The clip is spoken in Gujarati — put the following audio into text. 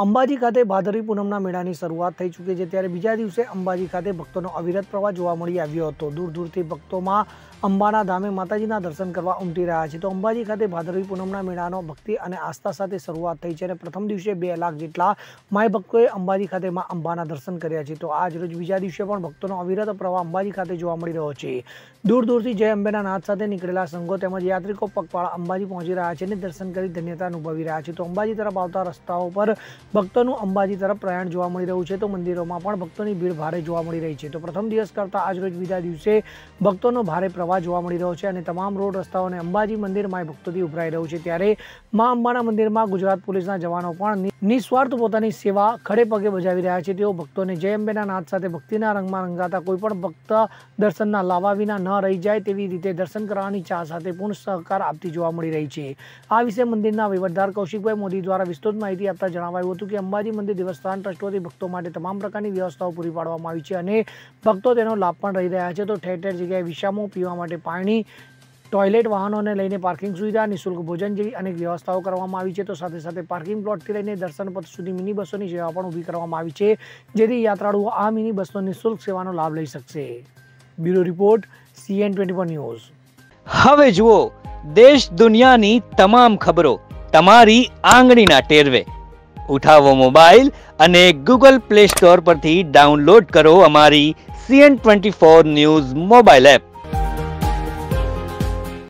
અંબાજી ખાતે ભાદરવી પૂનમના મેળાની શરૂઆત થઈ ચૂકી છે, ત્યારે બીજા દિવસે અંબાજી ખાતે ભક્તોનો અવિરત પ્રવાહ જોવા મળી આવ્યો હતો। દૂર દૂરથી ભક્તોમાં અંબાના ધામે માતાજીના દર્શન કરવા ઉમટી રહ્યા છે। તો અંબાજી ખાતે ભાદરવી પૂનમના મેળાનો ભક્તિ અને આસ્થા સાથે શરૂઆત થઈ છે અને પ્રથમ દિવસે 2 લાખ જેટલા માય ભક્તોએ અંબાજી ખાતે માં અંબાના દર્શન કર્યા છે। તો આજ રોજ બીજા દિવસે પણ ભક્તોનો અવિરત પ્રવાહ અંબાજી ખાતે જોવા મળી રહ્યો છે। દૂર દૂરથી જય અંબેના નાદ સાથે નીકળેલા સંઘો તેમજ યાત્રિકો પગપાળા અંબાજી પહોંચી રહ્યા છે અને દર્શન કરી ધન્યતા અનુભવી રહ્યા છે। તો અંબાજી તરફ આવતા રસ્તાઓ પર ભક્તોનું અંબાજી તરફ પ્રયાણ જોવા મળી રહ્યું છે। તો મંદિરોમાં પણ ભક્તોની ભીડ ભારે જોવા મળી રહી છે। તો પ્રથમ દિવસ કરતાં આજ રોજ બીજા દિવસે ભક્તોનો ભારે પ્રવાહ જોવા મળી રહ્યો છે અને તમામ રોડ રસ્તાઓને અંબાજી મંદિર માય ભક્તોથી ઉભરાઈ રહ્યું છે। ત્યારે મા અંબાના મંદિરમાં ગુજરાત પોલીસના જવાનો પણ નિસ્વાર્થ પોતાની સેવા ખડે પગે બજાવી રહ્યા છે। તેઓ ભક્તોને જય અંબેના નાદ સાથે ભક્તિના રંગમાં રંગાતા કોઈ પણ ભક્ત દર્શનના લાવા વિના ન રહી જાય તેવી રીતે દર્શન કરવાની ચાહ સાથે પૂર્ણ સહકાર આપતી જોવા મળી રહી છે। આ વિશે મંદિરના વહીવટદાર કૌશિકભાઈ મોદી દ્વારા વિસ્તૃત માહિતી આપતા જણાવાયું હતું કે અંબાજી મંદિર દેવસ્થાન ટ્રસ્ટ વતી ભક્તો માટે તમામ પ્રકારની વ્યવસ્થાઓ પૂરી પાડવામાં આવી છે અને ભક્તો તેનો લાભ પણ રહી રહ્યા છે। તો ઠેર ઠેર જગ્યાએ વિસામો, પીવા માટે પાણી, ટોયલેટ, વાહનોને લઈને પાર્કિંગ સુવિધા, નિઃશુલ્ક ભોજન જેવી અનેક વ્યવસ્થાઓ કરવામાં આવી છે। તો સાથે સાથે પાર્કિંગ પ્લોટથી લઈને દર્શન પથ સુધી મિની બસોની સેવા પણ ઊભી કરવામાં આવી છે, જેથી યાત્રાળુઓ આ મિની બસનો નિઃશુલ્ક સેવાનો લાભ લઈ શકશે। Bureau report, CN24 news. હવે જુઓ દેશ દુનિયાની તમામ ખબરો તમારી આંગળીના ટેરવે। ઉઠાવો મોબાઈલ અને Google Play Store પરથી ડાઉનલોડ કરો અમારી CN24 ન્યૂઝ મોબાઈલ એપ।